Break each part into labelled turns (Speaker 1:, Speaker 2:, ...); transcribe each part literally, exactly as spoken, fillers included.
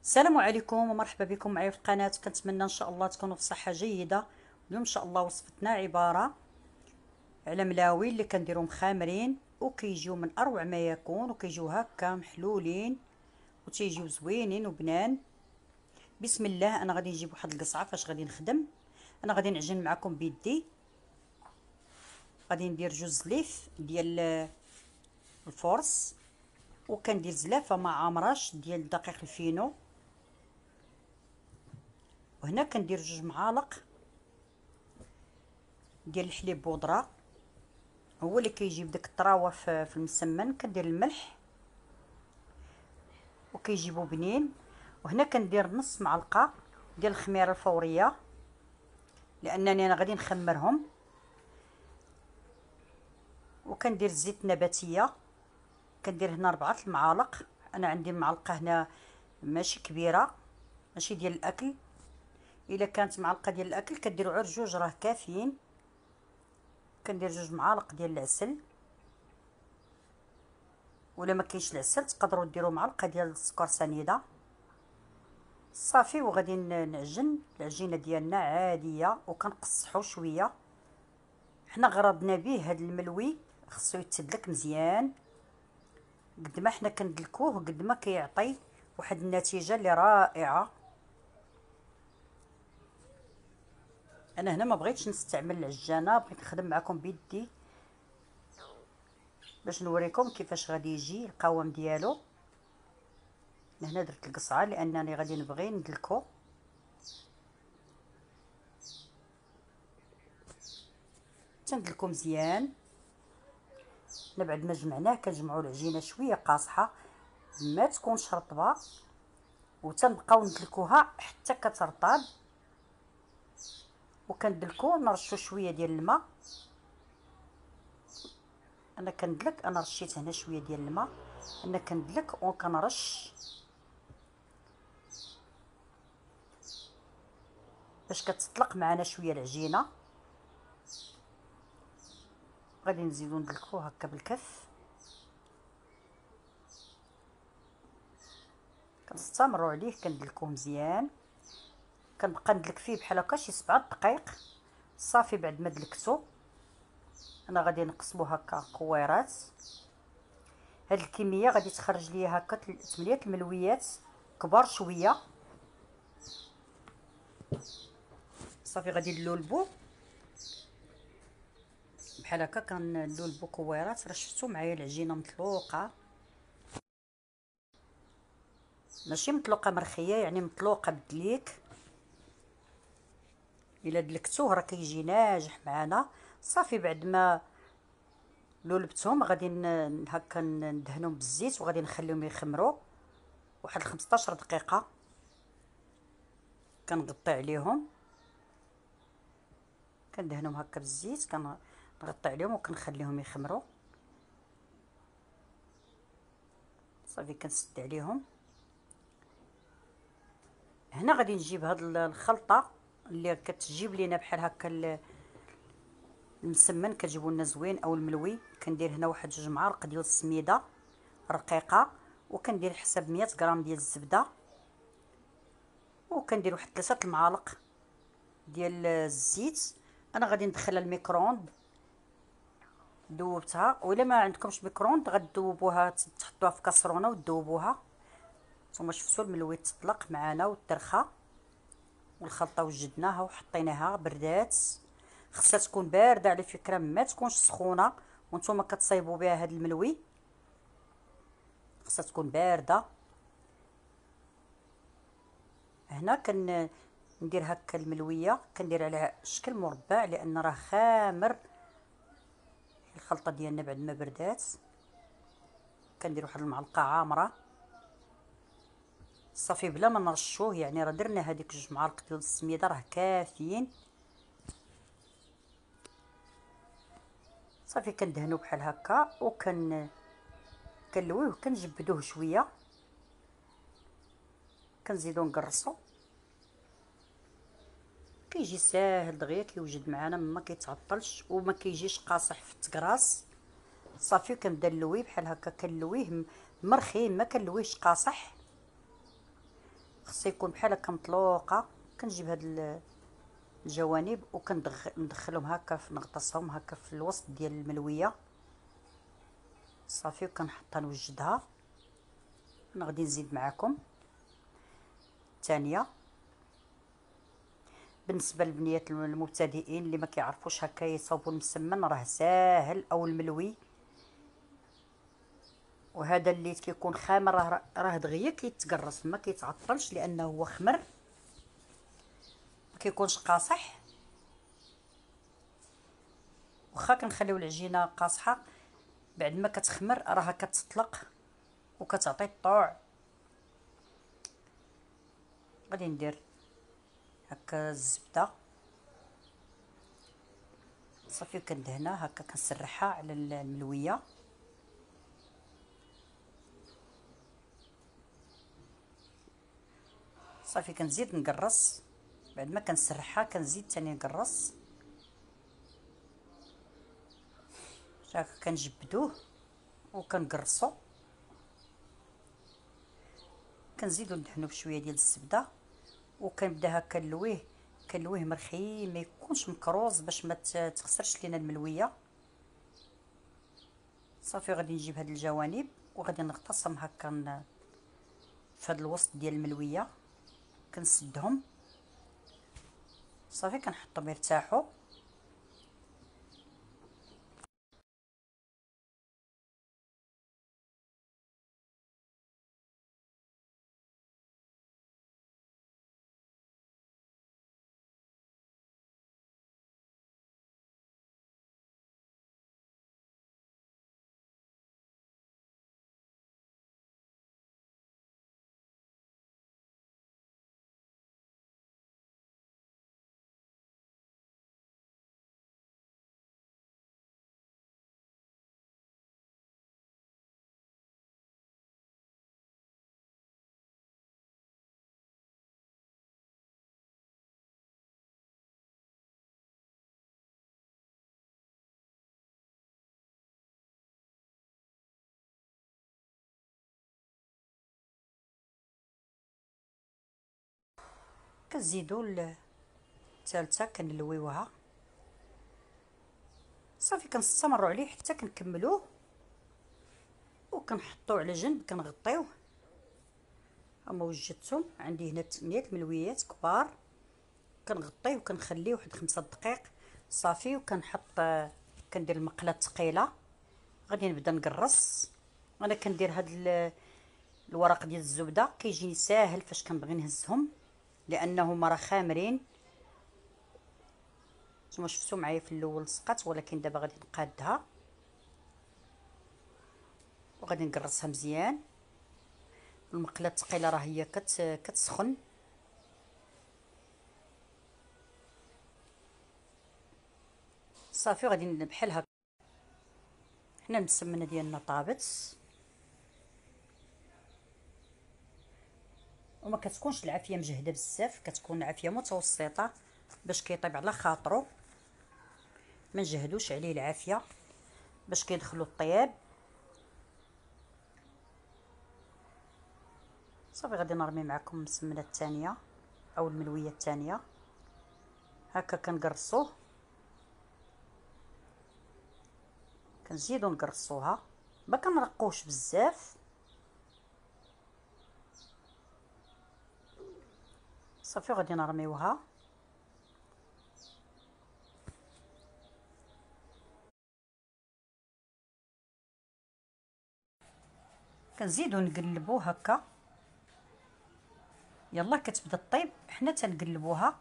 Speaker 1: السلام عليكم ومرحبا بكم معايا في القناه. كنتمنى ان شاء الله تكونوا في صحه جيده. اليوم ان شاء الله وصفتنا عباره على ملاوي اللي كنديرهم خامرين وكيجيو من اروع ما يكون، وكيجيو هكا محلولين وتيجيو زوينين وبنان. بسم الله. انا غادي نجيب واحد القصعه فاش غادي نخدم. انا غادي نعجن معكم بيدي. غادي ندير جوج زليف ديال الفورس، وكندير زلافه مع عمرش ديال الدقيق الفينو، وهنا كندير جوج معالق ديال الحليب بودره، هو اللي كيجيب داك الطراوه في في المسمن. كندير الملح وكيجيبو بنين. وهنا كندير نص معلقه ديال الخميره الفوريه لانني انا غادي نخمرهم. وكندير زيت نباتيه، كندير هنا ربعة المعالق. انا عندي المعلقه هنا ماشي كبيره، ماشي ديال الاكل. الا كانت معلقه ديال الاكل كديروا غير جوج راه كافيين. كندير جوج معالق ديال العسل، ولا ما كاينش العسل تقدروا ديروا معلقه ديال السكر سنيده صافي. وغادي نعجن العجينه ديالنا عاديه وكنقصحو شويه. حنا غرضنا به هذا الملوي خصو يتدلك مزيان. قد ما حنا كندلكوه قد ما كيعطي واحد النتيجه اللي رائعه. انا هنا ما بغيتش نستعمل العجانه، بغيت نخدم معكم بيدي باش نوريكم كيفاش غادي يجي القوام ديالو. هنا درت القصعه لانني غادي نبغي ندلكو. تندلكو مزيان. حنا بعد ما جمعناه كنجمعوا العجينه شويه قاصحه ما تكونش رطبه، وتنبقاو ندلكوها حتى كترطب. وكندلكو نرشو شويه ديال الماء. انا كندلك، انا رشيت هنا شويه ديال الماء. انا كندلك وكنرش باش كتطلق معنا شويه العجينه. غادي نزيدو ندلكو هكا بالكف. كنستمروا عليه كندلكوه مزيان. كنبقى ندلك فيه بحال هكا شي سبعة دقائق صافي. بعد ما دلكتو انا غادي نقسمو هكا كويرات. هاد الكميه غادي تخرج ليا هكا ثمانية الملويات كبار شويه صافي. غادي نلولبو بحال هكا، كنلولبو كويرات. راه شفتو معايا العجينه مطلوقه، ماشي مطلوقه مرخيه، يعني مطلوقه بالدليك. الا دلكتوه راه كيجي ناجح معنا صافي. بعد ما لولبتهم غادي هكا ندهنهم بالزيت وغادي نخليهم يخمروا واحد خمسطاش دقيقه. كنغطي عليهم، كندهنهم هكا بالزيت، كنغطي عليهم وكنخليهم يخمروا صافي. كنسد عليهم. هنا غادي نجيب هاد الخلطه اللي كتجيب لينا بحال هكا المسمن، كتجيبوا لنا زوين او الملوي. كندير هنا واحد جوج معالق ديال السميده رقيقه، وكندير حساب مية غرام ديال الزبده، وكندير واحد ثلاثة المعالق ديال الزيت. انا غادي ندخلها الميكرووند دوبتها، ولا ما عندكمش ميكرووند غدوبوها، تحطوها في كاسرونه وتذوبوها. نتوما شفتوا الملوي تطلق معنا وترخى، والخلطه وجدناها وحطيناها بردات. خصها تكون بارده على فكره، ما تكونش سخونه. وانتم كتصايبوا بها هذا الملوي خصها تكون بارده. هنا كن ندير هكا الملويه، كندير على شكل مربع لان راه خامر. الخلطه ديالنا بعد ما بردات كندير واحد المعلقه عامره صافي بلا ما نرشوه. يعني راه درنا هذيك جوج معالق ديال السميده راه كافيين صافي. كندهنو بحال هكا وكن كنلويه وكنجبدوه شويه. كنزيدو نقرصو، كيجي ساهل دغيا كيوجد معنا، ما كيتعطلش وما كيجيش قاصح في التكراس صافي. كنبدا نلويه بحال هكا، كنلويه مرخي ما كنلويهش قاصح. خصو يكون بحال هكا مطلوقه. كنجيب هاد الجوانب وكندخلهم هكا، نغطسهم هكا في الوسط ديال الملويه صافي، وكنحطها نوجدها. انا غادي نزيد معكم الثانيه. بالنسبه للبنيات المبتدئين اللي ما كيعرفوش هكا يصاوبوا المسمن، راه ساهل، او الملوي. وهذا اللي كيكون خامر راه راه دغيا كيتقرص، ما كيتعطلش لانه هو خمر، ما كيكونش قاصح. واخا كنخليو العجينه قاصحه، بعد ما كتخمر راها كتطلق وكتعطي الطوع. غادي ندير هكا الزبده صافي، كندهنها هكا، كنسرحها على الملويه. صافي كنزيد نقرص، بعد ما كنسرحها كنزيد ثاني نقرص. هكا كنجبدوه وكنقرصو، كنزيدو ندهنو بشويه ديال الزبده، وكنبدا هكا نلويه. كنلويه مرخي، ما يكونش مكروز باش ما تخسرش لينا الملويه. صافي غادي نجيب هاد الجوانب وغادي نغطسهم هكا في هاد الوسط ديال الملويه، كنسدهم صافي، كنحطهم يرتاحوا. كنزيدو الثالثه كنلويوها صافي، كنستمروا عليه حتى كنكملوه، وكنحطوه على جنب كنغطيوه. هما وجدتهم عندي هنا ثمانية ملويات كبار، كنغطيه وكنخليه واحد خمسة دقائق صافي. وكنحط كندير المقله ثقيله، غادي نبدا نقرص. انا كندير هاد الورق ديال الزبده كيجيني ساهل فاش كنبغي نهزهم، لانهم راه خامرين. نتوما شفتوا معايا في الاول سقط، ولكن دابا غادي نقادها وغادي نقرصها مزيان. المقله الثقيله راه هي كت كتسخن. صافي غادي بحال هكا. حنا المسمنه ديالنا طابت، وما كتكونش العافيه مجهده بزاف، كتكون العافيه متوسطه باش كيطيب على خاطرو. ما نجهدوش عليه العافيه باش كيدخلوا الطياب. صافي غادي نرمي معكم المسمنه الثانيه او الملويه الثانيه. هكا كنقرصوه، كنزيدو نقرصوها، ما كنرقوش بزاف. صافي غادي نرميوها. كنزيدو نقلبو هكا، يلا كتبدا الطيب حنا تنقلبوها.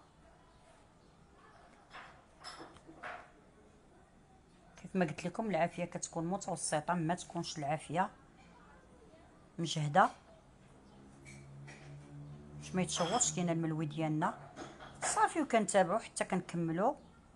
Speaker 1: كيف ما قلت لكم العافيه كتكون متوسطه، ما تكونش العافيه مجهده باش ما يتشوطش لينا الملوي ديالنا. صافي وكنتابعوا حتى كنكملوا.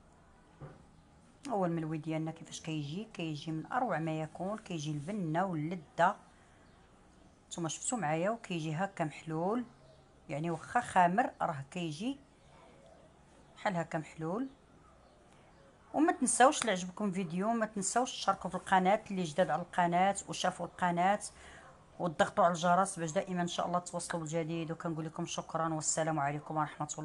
Speaker 1: هو الملوي ديالنا كيفاش كيجي، كيجي من اروع ما يكون، كيجي البنه واللذه. نتوما شفتوا معايا، وكيجي هكا محلول، يعني واخا خامر راه كيجي بحال هكا محلول. وما تنساوش اللي عجبكم فيديو ما تنساوش تشاركوا في القناه، اللي جداد على القناه وشافوا القناه وتضغطوا على الجرس باش دائما ان شاء الله توصلوا بالجديد. وكنقول لكم شكرا والسلام عليكم ورحمه الله.